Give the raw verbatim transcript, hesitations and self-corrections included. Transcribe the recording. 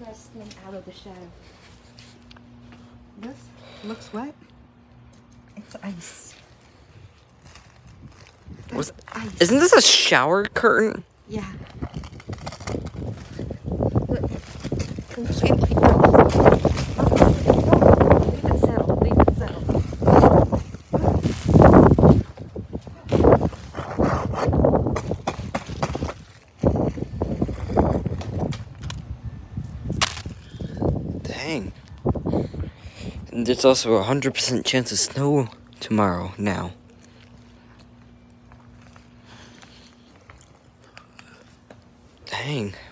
best thing out of the shower. This looks wet. It's ice. Was, ice. Isn't this a shower curtain? Yeah. Look, completely. Leave it settle. Leave it settle. Dang. And there's also a hundred percent chance of snow tomorrow now. Dang.